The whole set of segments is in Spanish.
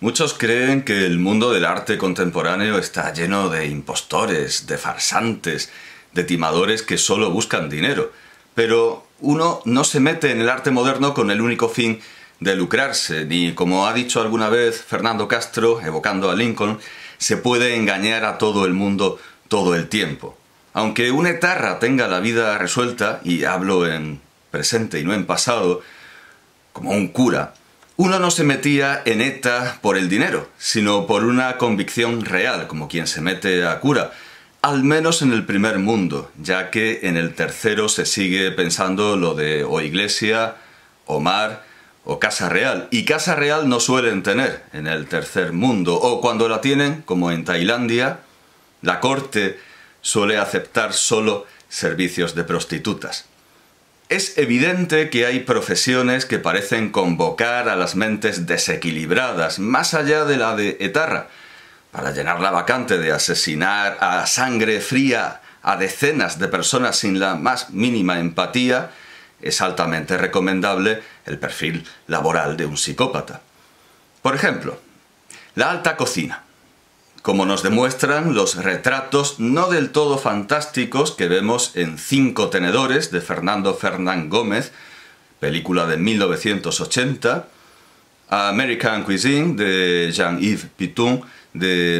Muchos creen que el mundo del arte contemporáneo está lleno de impostores, de farsantes, de timadores que solo buscan dinero. Pero uno no se mete en el arte moderno con el único fin de lucrarse, ni, como ha dicho alguna vez Fernando Castro, evocando a Lincoln, se puede engañar a todo el mundo todo el tiempo. Aunque un etarra tenga la vida resuelta, y hablo en presente y no en pasado, como un cura, uno no se metía en ETA por el dinero, sino por una convicción real, como quien se mete a cura, al menos en el primer mundo, ya que en el tercero se sigue pensando lo de o iglesia, o mar, o casa real. Y casa real no suelen tener en el tercer mundo, o cuando la tienen, como en Tailandia, la corte suele aceptar solo servicios de prostitutas. Es evidente que hay profesiones que parecen convocar a las mentes desequilibradas, más allá de la de etarra, para llenar la vacante de asesinar a sangre fría a decenas de personas sin la más mínima empatía. Es altamente recomendable el perfil laboral de un psicópata. Por ejemplo, la alta cocina, como nos demuestran los retratos no del todo fantásticos que vemos en Cinco tenedores de Fernando Fernán Gómez, película de 1980, American Cuisine de Jean-Yves Piton de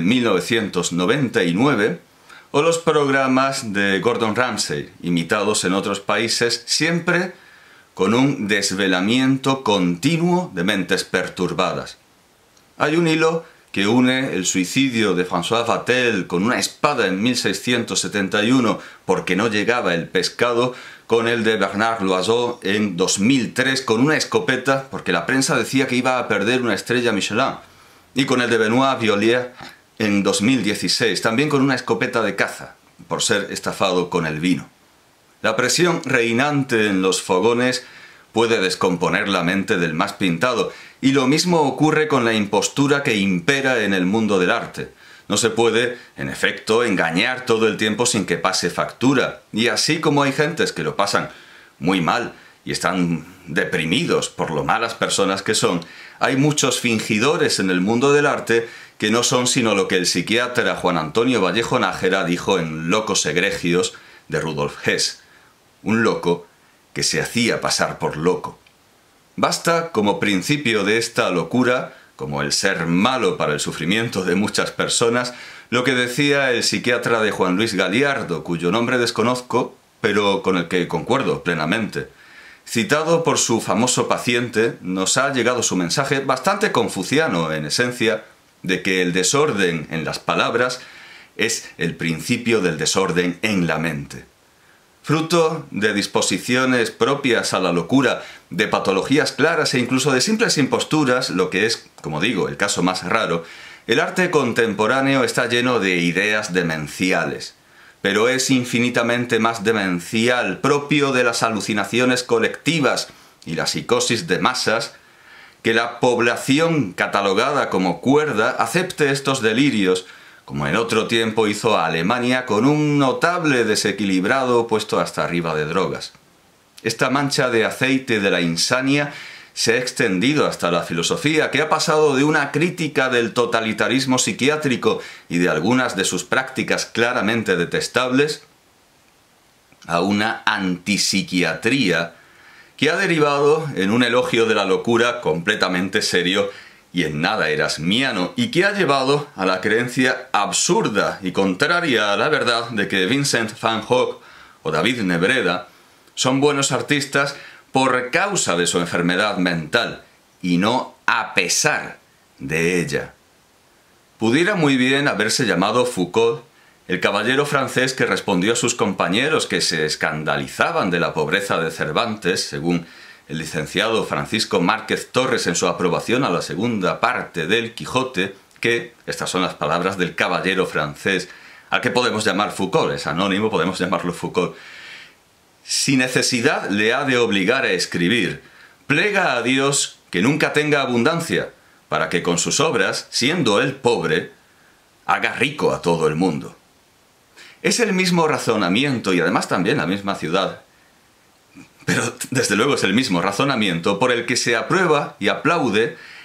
1999, o los programas de Gordon Ramsay, imitados en otros países, siempre con un desvelamiento continuo de mentes perturbadas. Hay un hilo que une el suicidio de François Vatel con una espada en 1671 porque no llegaba el pescado, con el de Bernard Loiseau en 2003 con una escopeta porque la prensa decía que iba a perder una estrella Michelin, y con el de Benoît Violier en 2016, también con una escopeta de caza, por ser estafado con el vino. La presión reinante en los fogones puede descomponer la mente del más pintado, y lo mismo ocurre con la impostura que impera en el mundo del arte. No se puede, en efecto, engañar todo el tiempo sin que pase factura, y así como hay gentes que lo pasan muy mal y están deprimidos por lo malas personas que son, hay muchos fingidores en el mundo del arte que no son sino lo que el psiquiatra Juan Antonio Vallejo Nájera dijo en Locos Egregios de Rudolf Hess: un loco que se hacía pasar por loco. Basta como principio de esta locura, como el ser malo para el sufrimiento de muchas personas, lo que decía el psiquiatra de Juan Luis Galiardo, cuyo nombre desconozco, pero con el que concuerdo plenamente. Citado por su famoso paciente, nos ha llegado su mensaje bastante confuciano, en esencia, de que el desorden en las palabras es el principio del desorden en la mente. Fruto de disposiciones propias a la locura, de patologías claras e incluso de simples imposturas, lo que es, como digo, el caso más raro, el arte contemporáneo está lleno de ideas demenciales. Pero es infinitamente más demencial, propio de las alucinaciones colectivas y la psicosis de masas, que la población catalogada como cuerda acepte estos delirios, como en otro tiempo hizo Alemania con un notable desequilibrado puesto hasta arriba de drogas. Esta mancha de aceite de la insania se ha extendido hasta la filosofía, que ha pasado de una crítica del totalitarismo psiquiátrico y de algunas de sus prácticas claramente detestables a una antipsiquiatría que ha derivado en un elogio de la locura completamente serio y en nada erasmiano, y que ha llevado a la creencia absurda y contraria a la verdad de que Vincent van Gogh o David Nebreda son buenos artistas por causa de su enfermedad mental, y no a pesar de ella. Pudiera muy bien haberse llamado Foucault, el caballero francés que respondió a sus compañeros que se escandalizaban de la pobreza de Cervantes, según el licenciado Francisco Márquez Torres en su aprobación a la segunda parte del Quijote, que, estas son las palabras del caballero francés, al que podemos llamar Foucault, es anónimo, podemos llamarlo Foucault: si necesidad le ha de obligar a escribir, plega a Dios que nunca tenga abundancia, para que con sus obras, siendo él pobre, haga rico a todo el mundo. Es el mismo razonamiento, y además también la misma ciudad, pero desde luego es el mismo razonamiento por el que se aprueba y aplaude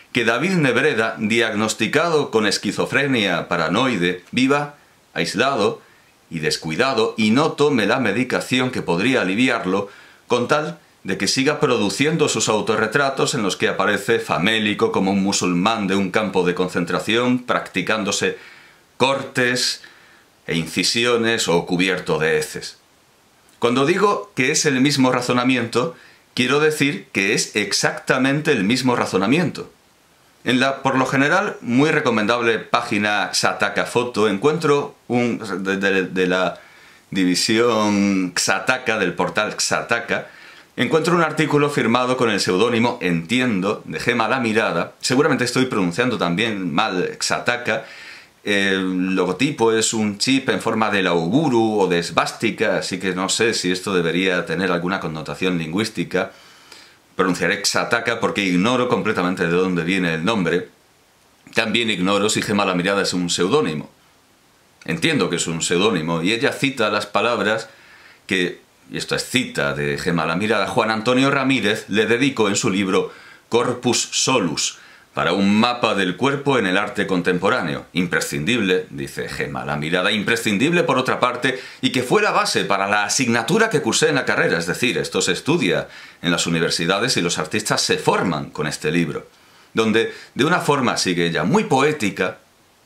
que David Nebreda, diagnosticado con esquizofrenia paranoide, viva aislado y descuidado y no tome la medicación que podría aliviarlo, con tal de que siga produciendo sus autorretratos en los que aparece famélico como un musulmán de un campo de concentración, practicándose cortes e incisiones o cubierto de heces. Cuando digo que es el mismo razonamiento, quiero decir que es exactamente el mismo razonamiento. En la, por lo general, muy recomendable página Xataka Foto, encuentro de la división Xataka, del portal Xataka, encuentro un artículo firmado con el seudónimo, entiendo, de Gema La Mirada. Seguramente estoy pronunciando también mal Xataka. El logotipo es un chip en forma de lauburu o de esvástica, así que no sé si esto debería tener alguna connotación lingüística. Pronunciaré Xataka porque ignoro completamente de dónde viene el nombre. También ignoro si Gema La Mirada es un seudónimo. Entiendo que es un seudónimo y ella cita las palabras que, y esto es cita de Gema La Mirada, Juan Antonio Ramírez le dedicó en su libro Corpus Solus, para un mapa del cuerpo en el arte contemporáneo. Imprescindible, dice Gema La Mirada, imprescindible por otra parte, y que fue la base para la asignatura que cursé en la carrera, es decir, esto se estudia en las universidades y los artistas se forman con este libro, donde de una forma, sigue ella, muy poética,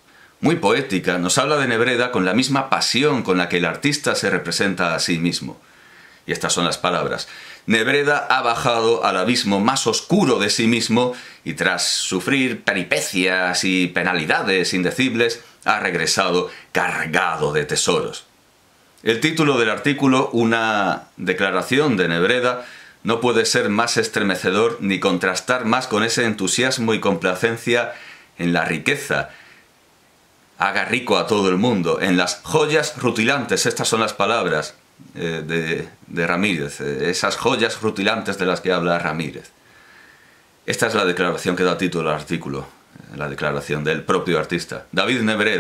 nos habla de Nebreda con la misma pasión con la que el artista se representa a sí mismo. Y estas son las palabras. Nebreda ha bajado al abismo más oscuro de sí mismo y tras sufrir peripecias y penalidades indecibles, ha regresado cargado de tesoros. El título del artículo, una declaración de Nebreda, no puede ser más estremecedor ni contrastar más con ese entusiasmo y complacencia en la riqueza. Haga rico a todo el mundo, en las joyas rutilantes, estas son las palabras de Ramírez, esas joyas rutilantes de las que habla Ramírez. Esta es la declaración que da título al artículo, la declaración del propio artista. David Nebreda, :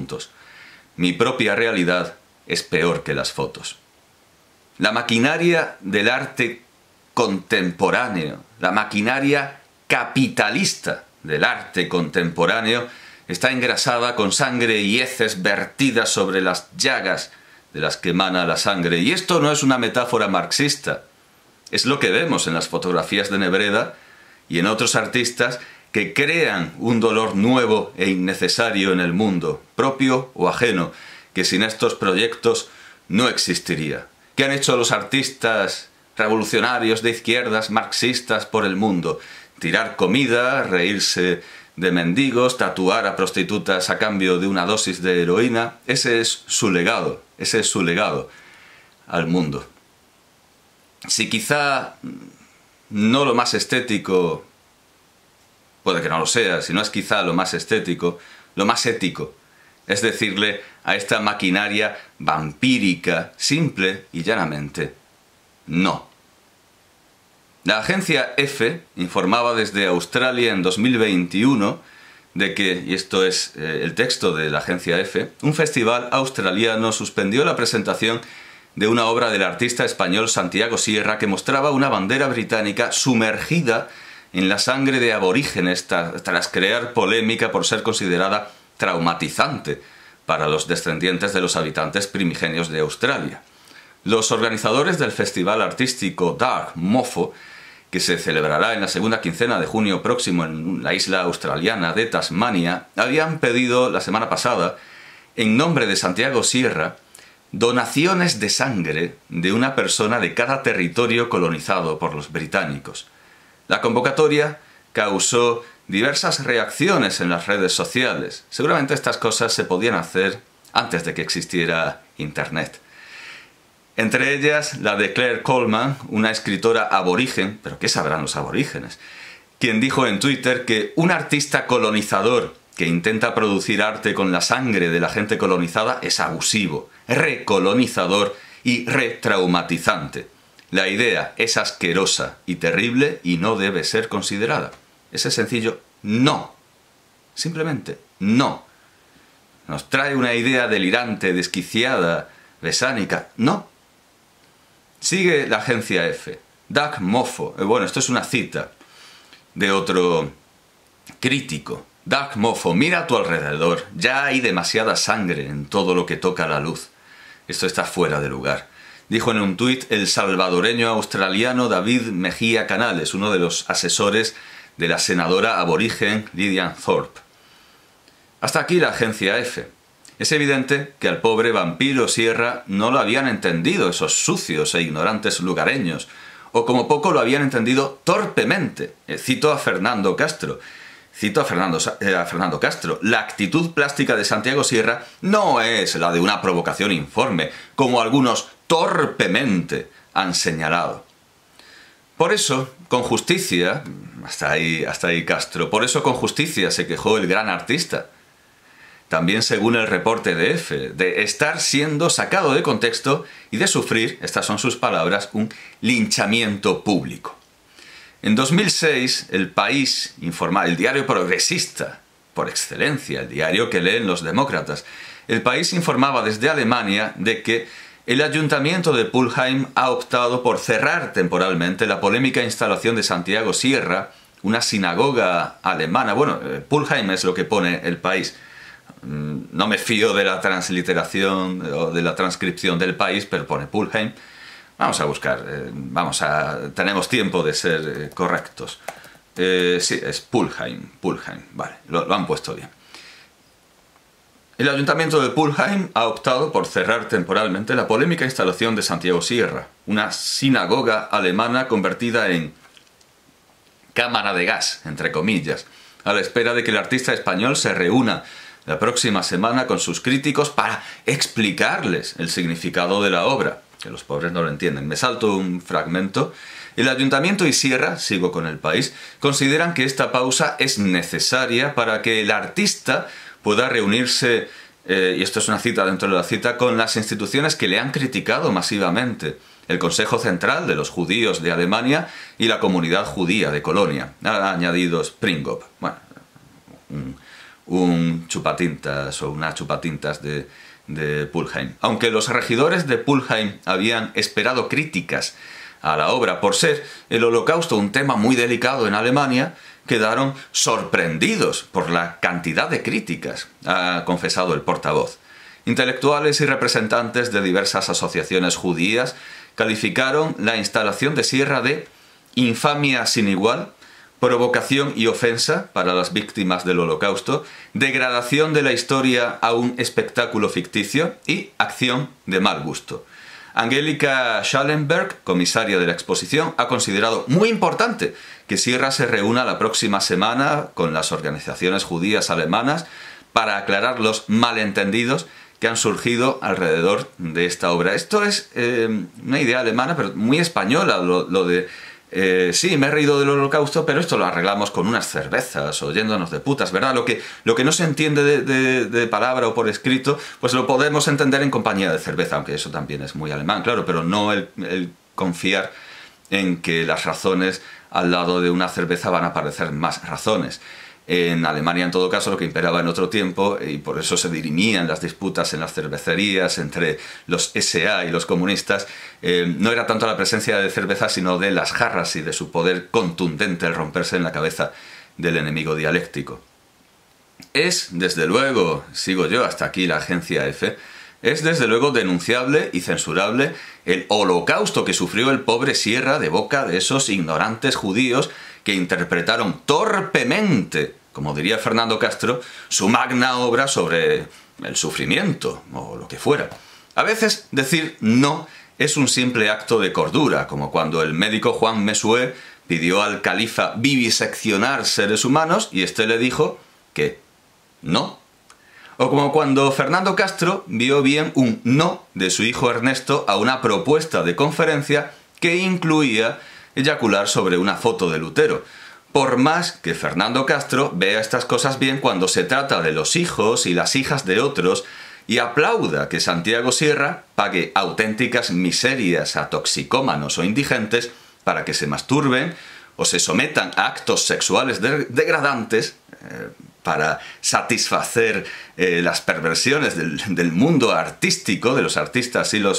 mi propia realidad es peor que las fotos. La maquinaria del arte contemporáneo, la maquinaria capitalista del arte contemporáneo está engrasada con sangre y heces vertidas sobre las llagas de las que emana la sangre. Y esto no es una metáfora marxista. Es lo que vemos en las fotografías de Nebreda y en otros artistas que crean un dolor nuevo e innecesario en el mundo, propio o ajeno, que sin estos proyectos no existiría. ¿Qué han hecho los artistas revolucionarios de izquierdas, marxistas por el mundo? Tirar comida, reírse de mendigos, tatuar a prostitutas a cambio de una dosis de heroína. Ese es su legado al mundo. Si quizá no lo más estético, puede que no lo sea, si no es quizá lo más estético, lo más ético es decirle a esta maquinaria vampírica, simple y llanamente, no. La agencia EFE informaba desde Australia en 2021 de que, y esto es el texto de la agencia EFE, un festival australiano suspendió la presentación de una obra del artista español Santiago Sierra que mostraba una bandera británica sumergida en la sangre de aborígenes tras crear polémica por ser considerada traumatizante para los descendientes de los habitantes primigenios de Australia. Los organizadores del festival artístico Dark Mofo, que se celebrará en la segunda quincena de junio próximo en la isla australiana de Tasmania, habían pedido la semana pasada, en nombre de Santiago Sierra, donaciones de sangre de una persona de cada territorio colonizado por los británicos. La convocatoria causó diversas reacciones en las redes sociales. Seguramente estas cosas se podían hacer antes de que existiera Internet. Entre ellas, la de Claire Coleman, una escritora aborigen, pero ¿qué sabrán los aborígenes?, quien dijo en Twitter que un artista colonizador que intenta producir arte con la sangre de la gente colonizada es abusivo, recolonizador y retraumatizante. La idea es asquerosa y terrible y no debe ser considerada. Ese sencillo no. Simplemente no. Nos trae una idea delirante, desquiciada, besánica. No. Sigue la agencia EFE. Dark Mofo. Bueno, esto es una cita de otro crítico. Dark Mofo, mira a tu alrededor, ya hay demasiada sangre en todo lo que toca la luz. Esto está fuera de lugar. Dijo en un tuit el salvadoreño australiano David Mejía Canales, uno de los asesores de la senadora aborigen Lillian Thorpe. Hasta aquí la agencia F. Es evidente que al pobre vampiro Sierra no lo habían entendido esos sucios e ignorantes lugareños, o como poco lo habían entendido torpemente. Cito a Fernando Castro. Fernando Castro. La actitud plástica de Santiago Sierra no es la de una provocación informe, como algunos torpemente han señalado. Por eso, con justicia, hasta ahí Castro, por eso con justicia se quejó el gran artista. También según el reporte de F, de estar siendo sacado de contexto y de sufrir, estas son sus palabras, un linchamiento público. En 2006, El País informaba, el diario progresista, por excelencia, el diario que leen los demócratas, El País informaba desde Alemania de que el ayuntamiento de Pulheim ha optado por cerrar temporalmente la polémica instalación de Santiago Sierra, una sinagoga alemana. Bueno, Pulheim es lo que pone El País. No me fío de la transliteración o de la transcripción del País, pero pone Pulheim. Vamos a buscar, tenemos tiempo de ser correctos. Sí, es Pulheim, vale, lo han puesto bien. El ayuntamiento de Pulheim ha optado por cerrar temporalmente la polémica instalación de Santiago Sierra, una sinagoga alemana convertida en cámara de gas, entre comillas, a la espera de que el artista español se reúna la próxima semana con sus críticos para explicarles el significado de la obra, que los pobres no lo entienden. Me salto un fragmento. El Ayuntamiento y Sierra, sigo con El País, consideran que esta pausa es necesaria para que el artista pueda reunirse, y esto es una cita dentro de la cita, con las instituciones que le han criticado masivamente, el Consejo Central de los Judíos de Alemania y la Comunidad Judía de Colonia, ha añadido Springop. Bueno, un chupatintas o una chupatintas de Pulheim. Aunque los regidores de Pulheim habían esperado críticas a la obra por ser el Holocausto un tema muy delicado en Alemania, quedaron sorprendidos por la cantidad de críticas, ha confesado el portavoz. Intelectuales y representantes de diversas asociaciones judías calificaron la instalación de Sierra de infamia sin igual, provocación y ofensa para las víctimas del Holocausto, degradación de la historia a un espectáculo ficticio y acción de mal gusto. Angelika Schallenberg, comisaria de la exposición, ha considerado muy importante que Sierra se reúna la próxima semana con las organizaciones judías alemanas para aclarar los malentendidos que han surgido alrededor de esta obra. Esto es una idea alemana, pero muy española, lo de sí, me he reído del Holocausto, pero esto lo arreglamos con unas cervezas o yéndonos de putas, ¿verdad? Lo que no se entiende de palabra o por escrito, pues lo podemos entender en compañía de cerveza, aunque eso también es muy alemán, claro, pero no el confiar en que las razones al lado de una cerveza van a aparecer más razones. En Alemania, en todo caso, lo que imperaba en otro tiempo, y por eso se dirimían las disputas en las cervecerías entre los SA y los comunistas, no era tanto la presencia de cerveza, sino de las jarras y de su poder contundente al romperse en la cabeza del enemigo dialéctico. Es, desde luego, sigo yo hasta aquí la agencia F, es desde luego denunciable y censurable el holocausto que sufrió el pobre Sierra de boca de esos ignorantes judíos que interpretaron torpemente, como diría Fernando Castro, su magna obra sobre el sufrimiento, o lo que fuera. A veces decir no es un simple acto de cordura, como cuando el médico Juan Messué pidió al califa viviseccionar seres humanos y éste le dijo que no. O como cuando Fernando Castro vio bien un no de su hijo Ernesto a una propuesta de conferencia que incluía eyacular sobre una foto de Lutero. Por más que Fernando Castro vea estas cosas bien cuando se trata de los hijos y las hijas de otros y aplauda que Santiago Sierra pague auténticas miserias a toxicómanos o indigentes para que se masturben o se sometan a actos sexuales degradantes para satisfacer las perversiones del mundo artístico, de los artistas y los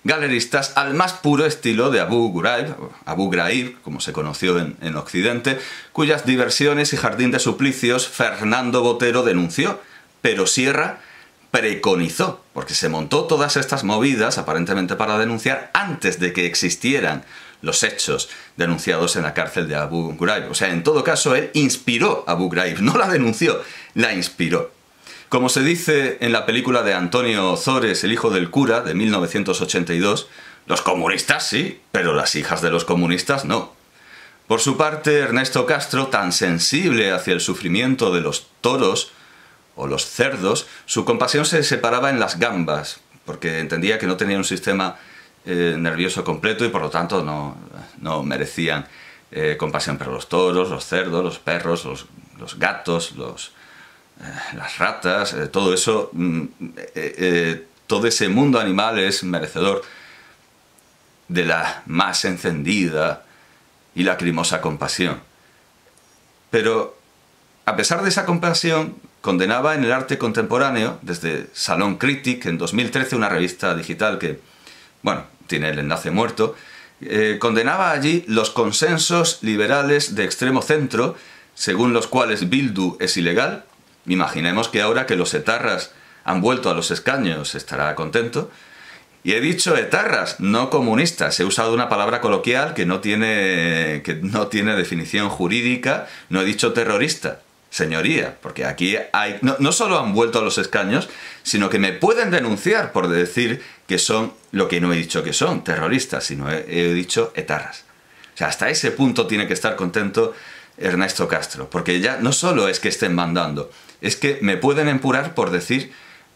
galeristas al más puro estilo de Abu Ghraib, como se conoció en Occidente, cuyas diversiones y jardín de suplicios Fernando Botero denunció, pero Sierra preconizó, porque se montó todas estas movidas aparentemente para denunciar antes de que existieran los hechos denunciados en la cárcel de Abu Ghraib. O sea, en todo caso, él inspiró a Abu Ghraib, no la denunció, la inspiró. Como se dice en la película de Antonio Ozores, El hijo del cura, de 1982, los comunistas sí, pero las hijas de los comunistas no. Por su parte, Ernesto Castro, tan sensible hacia el sufrimiento de los toros o los cerdos, su compasión se separaba en las gambas, porque entendía que no tenían un sistema nervioso completo y por lo tanto no merecían compasión. Pero los toros, los cerdos, los perros, los gatos, las ratas, todo eso, todo ese mundo animal es merecedor de la más encendida y lacrimosa compasión. Pero, a pesar de esa compasión, condenaba en el arte contemporáneo, desde Salon Critique, en 2013, una revista digital que, bueno, tiene el enlace muerto, condenaba allí los consensos liberales de extremo centro, según los cuales Bildu es ilegal. Imaginemos que ahora que los etarras han vuelto a los escaños estará contento. Y he dicho etarras, no comunistas. He usado una palabra coloquial que no tiene definición jurídica. No he dicho terrorista, señoría, porque aquí hay... No solo han vuelto a los escaños, sino que me pueden denunciar por decir que son lo que no he dicho que son, terroristas, sino he dicho etarras. O sea, hasta ese punto tiene que estar contento Ernesto Castro, porque ya no solo es que estén mandando, es que me pueden empurar por decir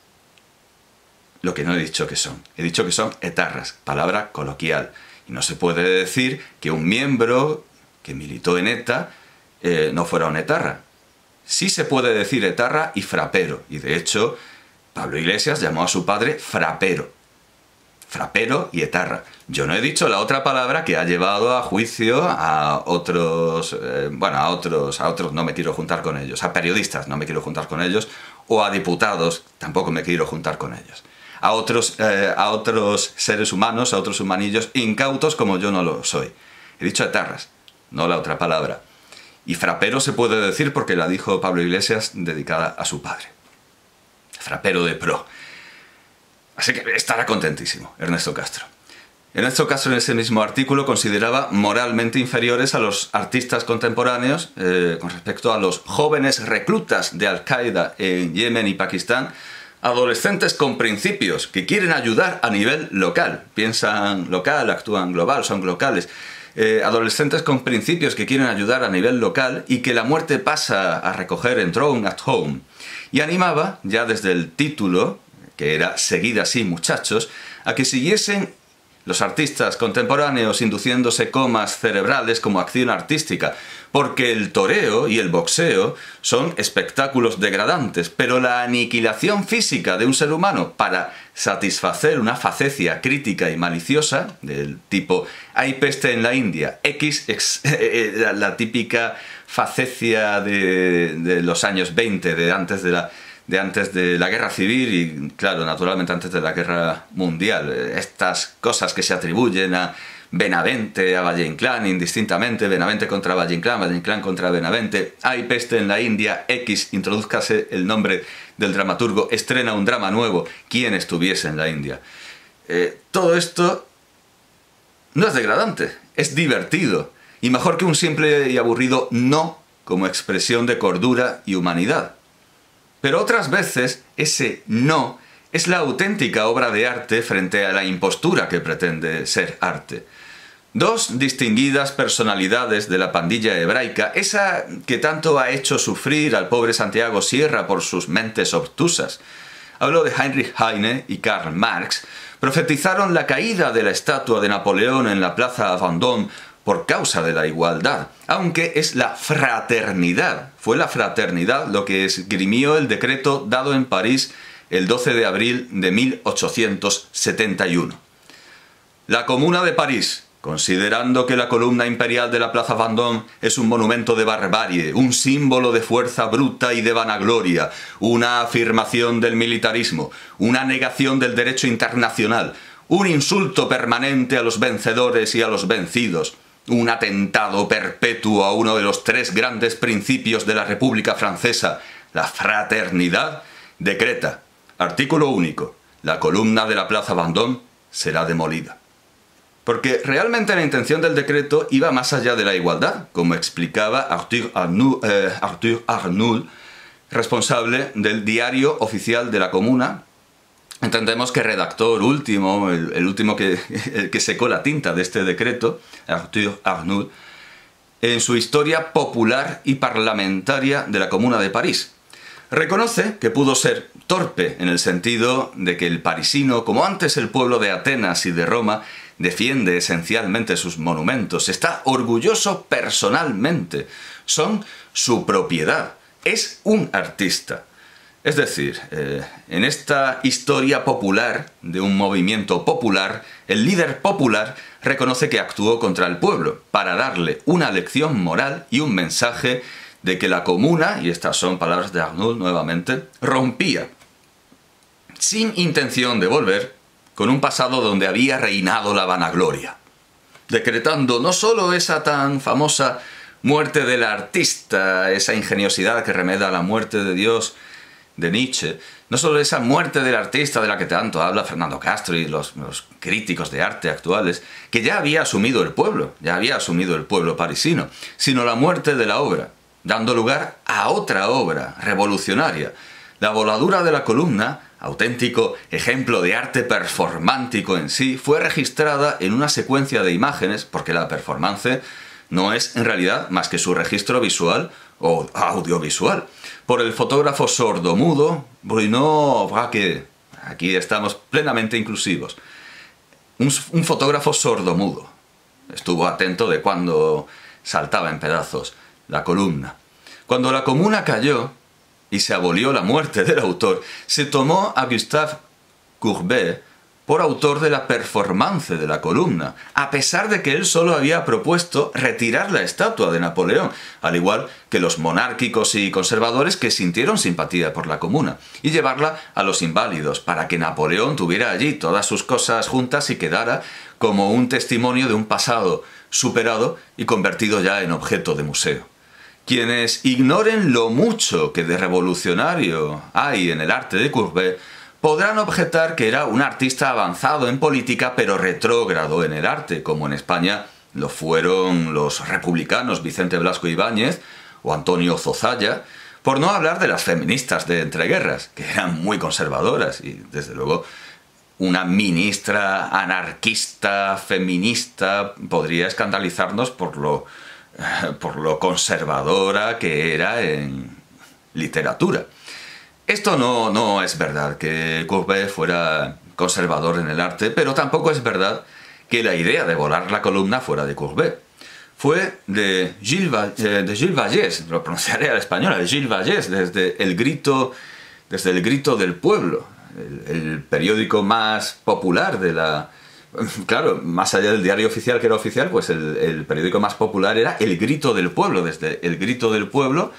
lo que no he dicho que son. He dicho que son etarras, palabra coloquial. Y no se puede decir que un miembro que militó en ETA no fuera un etarra. Sí se puede decir etarra y frapero. Y de hecho, Pablo Iglesias llamó a su padre frapero. Frapero y etarra. Yo no he dicho la otra palabra que ha llevado a juicio a otros, a otros no me quiero juntar con ellos, a periodistas no me quiero juntar con ellos, o a diputados tampoco me quiero juntar con ellos. A otros seres humanos, a otros humanillos incautos como yo no lo soy. He dicho etarras, no la otra palabra. Y frapero se puede decir porque la dijo Pablo Iglesias dedicada a su padre. Frapero de pro. Así que estará contentísimo Ernesto Castro. Ernesto Castro en ese mismo artículo consideraba moralmente inferiores a los artistas contemporáneos con respecto a los jóvenes reclutas de Al-Qaeda en Yemen y Pakistán, adolescentes con principios que quieren ayudar a nivel local, piensan local, actúan global, son locales, adolescentes con principios que quieren ayudar a nivel local y que la muerte pasa a recoger en Drone at Home. Y animaba, ya desde el título, que era Seguid así muchachos, a que siguiesen los artistas contemporáneos induciéndose comas cerebrales como acción artística, porque el toreo y el boxeo son espectáculos degradantes, pero la aniquilación física de un ser humano para satisfacer una facecia crítica y maliciosa, del tipo hay peste en la India, la típica facecia de los años 20, de antes de la guerra civil y, claro, naturalmente antes de la guerra mundial. Estas cosas que se atribuyen a Benavente, a Valle Inclán, indistintamente, Benavente contra Valle Inclán contra Benavente, hay peste en la India, introdúzcase el nombre del dramaturgo, estrena un drama nuevo, quien estuviese en la India. Todo esto no es degradante, es divertido, y mejor que un simple y aburrido no como expresión de cordura y humanidad. Pero otras veces ese no es la auténtica obra de arte frente a la impostura que pretende ser arte. Dos distinguidas personalidades de la pandilla hebraica, esa que tanto ha hecho sufrir al pobre Santiago Sierra por sus mentes obtusas. Hablo de Heinrich Heine y Karl Marx, profetizaron la caída de la estatua de Napoleón en la plaza Vendôme por causa de la igualdad, aunque es la fraternidad. Fue la fraternidad lo que esgrimió el decreto dado en París el 12 de abril de 1871. La Comuna de París, considerando que la columna imperial de la Plaza Vendôme es un monumento de barbarie, un símbolo de fuerza bruta y de vanagloria, una afirmación del militarismo, una negación del derecho internacional, un insulto permanente a los vencedores y a los vencidos, un atentado perpetuo a uno de los tres grandes principios de la República Francesa, la fraternidad, decreta, artículo único, la columna de la Plaza Vendôme será demolida. Porque realmente la intención del decreto iba más allá de la igualdad, como explicaba Arthur Arnould, responsable del diario oficial de la Comuna. Entendemos que redactor último, el último el que secó la tinta de este decreto, Arthur Arnould, en su historia popular y parlamentaria de la Comuna de París. Reconoce que pudo ser torpe en el sentido de que el parisino, como antes el pueblo de Atenas y de Roma, defiende esencialmente sus monumentos, está orgulloso personalmente, son su propiedad, es un artista. Es decir, en esta historia popular de un movimiento popular, el líder popular reconoce que actuó contra el pueblo para darle una lección moral y un mensaje de que la comuna, y estas son palabras de Arnould nuevamente, rompía, sin intención de volver, con un pasado donde había reinado la vanagloria, decretando no solo esa tan famosa muerte del artista, esa ingeniosidad que remeda a la muerte de Dios de Nietzsche, no solo esa muerte del artista de la que tanto habla Fernando Castro y los críticos de arte actuales, que ya había asumido el pueblo parisino, sino la muerte de la obra, dando lugar a otra obra revolucionaria, la voladura de la columna, auténtico ejemplo de arte performántico en sí, fue registrada en una secuencia de imágenes, porque la performance no es en realidad más que su registro visual o audiovisual, por el fotógrafo sordomudo Bruno Braque. Aquí estamos plenamente inclusivos. Un fotógrafo sordomudo. Estuvo atento de cuando saltaba en pedazos la columna. Cuando la comuna cayó y se abolió la muerte del autor, se tomó a Gustave Courbet por autor de la performance de la columna, a pesar de que él solo había propuesto retirar la estatua de Napoleón, al igual que los monárquicos y conservadores que sintieron simpatía por la comuna, y llevarla a los inválidos, para que Napoleón tuviera allí todas sus cosas juntas y quedara como un testimonio de un pasado superado y convertido ya en objeto de museo. Quienes ignoren lo mucho que de revolucionario hay en el arte de Courbet podrán objetar que era un artista avanzado en política pero retrógrado en el arte, como en España lo fueron los republicanos Vicente Blasco Ibáñez o Antonio Zozaya, por no hablar de las feministas de entreguerras, que eran muy conservadoras y desde luego una ministra anarquista, feminista, podría escandalizarnos por lo conservadora que era en literatura. Esto no es verdad que Courbet fuera conservador en el arte, pero tampoco es verdad que la idea de volar la columna fuera de Courbet. Fue de Gilles Vallès, lo pronunciaré al español, de Gilles Vallès, desde el grito del pueblo, el periódico más popular de la... Claro, más allá del diario oficial que era oficial, pues el periódico más popular era El Grito del Pueblo. Desde El Grito del Pueblo,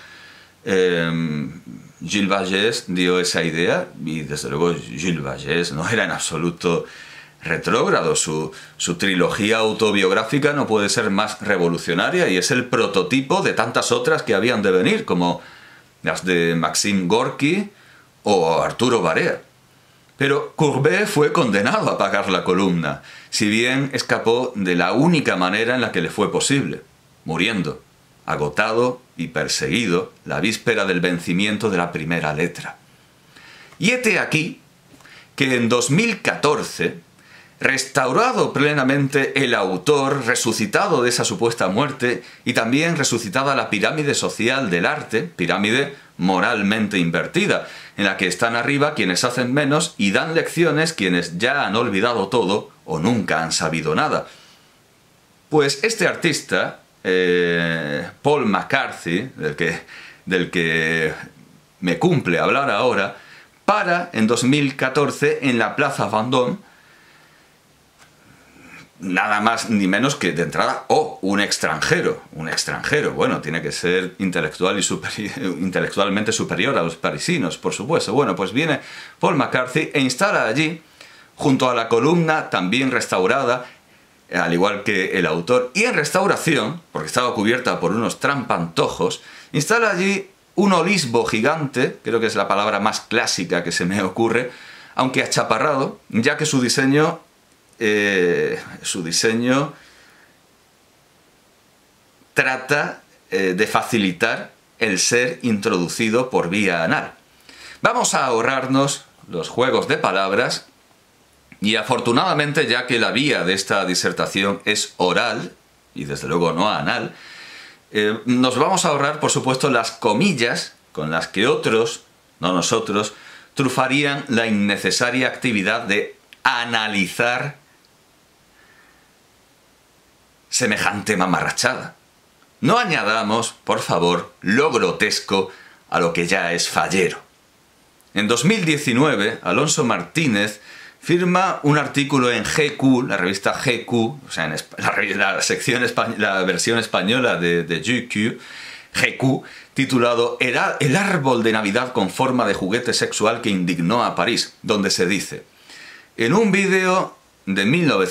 Gilles Vallès dio esa idea, y desde luego Gilles Vallès no era en absoluto retrógrado. Su trilogía autobiográfica no puede ser más revolucionaria y es el prototipo de tantas otras que habían de venir, como las de Maxime Gorky o Arturo Barea. Pero Courbet fue condenado a pagar la columna, si bien escapó de la única manera en la que le fue posible, muriendo, agotado y perseguido la víspera del vencimiento de la primera letra. Y hete aquí que en 2014, restaurado plenamente el autor, resucitado de esa supuesta muerte, y también resucitada la pirámide social del arte, pirámide moralmente invertida, en la que están arriba quienes hacen menos y dan lecciones quienes ya han olvidado todo o nunca han sabido nada. Pues este artista, Paul McCarthy, del que me cumple hablar ahora, para en 2014 en la Plaza Vendôme, nada más ni menos que de entrada, un extranjero, bueno, tiene que ser intelectualmente superior a los parisinos, por supuesto. Bueno, pues viene Paul McCarthy e instala allí, junto a la columna también restaurada, al igual que el autor, y en restauración, porque estaba cubierta por unos trampantojos, instala allí un olisbo gigante, creo que es la palabra más clásica que se me ocurre, aunque achaparrado, ya que su diseño trata de facilitar el ser introducido por vía anal. Vamos a ahorrarnos los juegos de palabras y afortunadamente, ya que la vía de esta disertación es oral, y desde luego no anal, nos vamos a ahorrar, por supuesto, las comillas con las que otros, no nosotros, trufarían la innecesaria actividad de analizar semejante mamarrachada. No añadamos, por favor, lo grotesco a lo que ya es fallero. En 2019, Alonso Martínez firma un artículo en GQ, la revista GQ, o sea, en la versión española de GQ, titulado El árbol de Navidad con forma de juguete sexual que indignó a París, donde se dice: en un vídeo de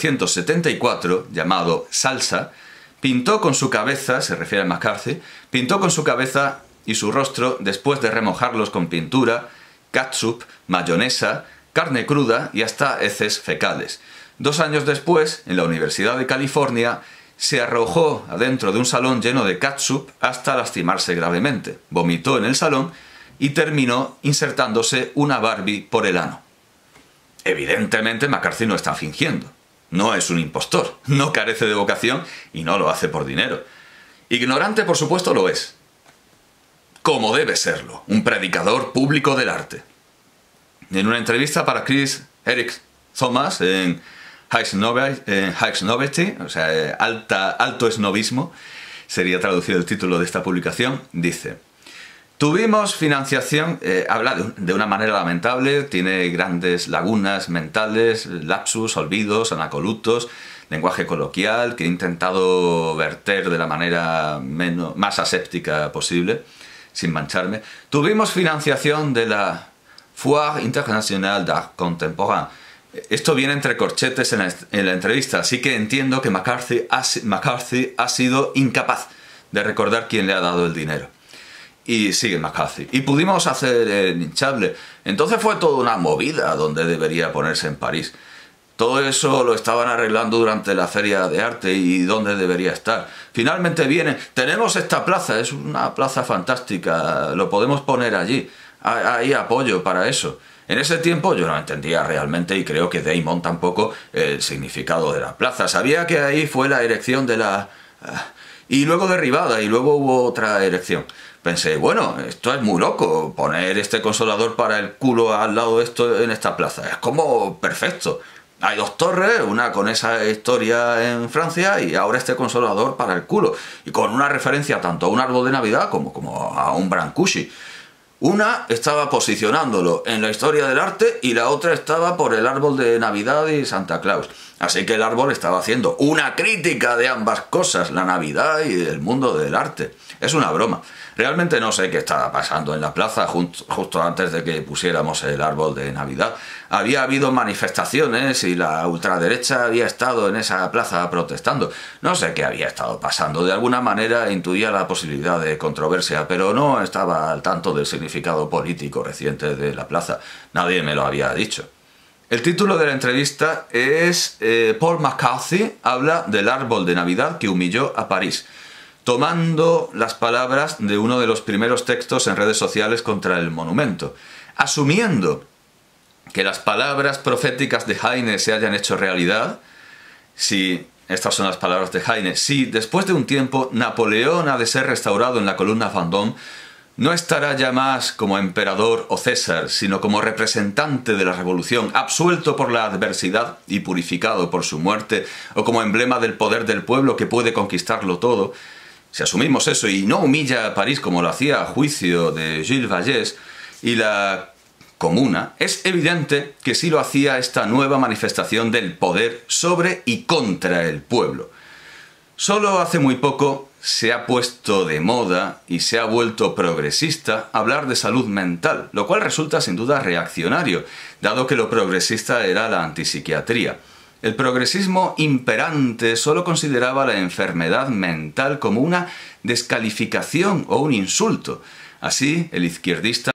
1974 llamado Salsa, pintó con su cabeza, se refiere a McCarthy, pintó con su cabeza y su rostro después de remojarlos con pintura, catsup, mayonesa, carne cruda y hasta heces fecales. 2 años después, en la Universidad de California, se arrojó adentro de un salón lleno de catsup hasta lastimarse gravemente. Vomitó en el salón y terminó insertándose una Barbie por el ano. Evidentemente, McCarthy no está fingiendo. No es un impostor, no carece de vocación y no lo hace por dinero. Ignorante, por supuesto, lo es. Como debe serlo, un predicador público del arte. En una entrevista para Chris Eric Thomas en High Snobity, o sea, alto esnobismo, sería traducido el título de esta publicación, dice: tuvimos financiación, habla de una manera lamentable, tiene grandes lagunas mentales, lapsus, olvidos, anacolutos, lenguaje coloquial que he intentado verter de la manera más aséptica posible, sin mancharme. Tuvimos financiación de la Foire Internationale d'Art Contemporain. Esto viene entre corchetes en la entrevista, así que entiendo que McCarthy ha sido incapaz de recordar quién le ha dado el dinero. Y sigue McCarthy. Y pudimos hacer el hinchable. Entonces fue toda una movida donde debería ponerse en París. Todo eso lo estaban arreglando durante la feria de arte y dónde debería estar. Finalmente viene, tenemos esta plaza, es una plaza fantástica, lo podemos poner allí. Hay apoyo para eso. En ese tiempo yo no entendía realmente, y creo que Damon tampoco, el significado de la plaza. Sabía que ahí fue la erección de la... y luego derribada, y luego hubo otra erección. Pensé, bueno, esto es muy loco, poner este consolador para el culo al lado de esto en esta plaza. Es como perfecto. Hay 2 torres, una con esa historia en Francia y ahora este consolador para el culo. Y con una referencia tanto a un árbol de Navidad como a un Brancusi. Una estaba posicionándolo en la historia del arte y la otra estaba por el árbol de Navidad y Santa Claus. Así que el árbol estaba haciendo una crítica de ambas cosas, la Navidad y el mundo del arte. Es una broma. Realmente no sé qué estaba pasando en la plaza justo antes de que pusiéramos el árbol de Navidad. Había habido manifestaciones y la ultraderecha había estado en esa plaza protestando. No sé qué había estado pasando. De alguna manera intuía la posibilidad de controversia, pero no estaba al tanto del significado político reciente de la plaza. Nadie me lo había dicho. El título de la entrevista es Paul McCarthy habla del árbol de Navidad que humilló a París, tomando las palabras de uno de los primeros textos en redes sociales contra el monumento. Asumiendo que las palabras proféticas de Heine se hayan hecho realidad, si estas son las palabras de Heine, si después de un tiempo Napoleón ha de ser restaurado en la columna Vendôme, no estará ya más como emperador o César, sino como representante de la revolución, absuelto por la adversidad y purificado por su muerte, o como emblema del poder del pueblo que puede conquistarlo todo. Si asumimos eso y no humilla a París como lo hacía a juicio de Gilles Vallès y la Comuna, es evidente que sí lo hacía esta nueva manifestación del poder sobre y contra el pueblo. Solo hace muy poco se ha puesto de moda y se ha vuelto progresista hablar de salud mental, lo cual resulta sin duda reaccionario, dado que lo progresista era la antipsiquiatría. El progresismo imperante solo consideraba la enfermedad mental como una descalificación o un insulto. Así, el izquierdista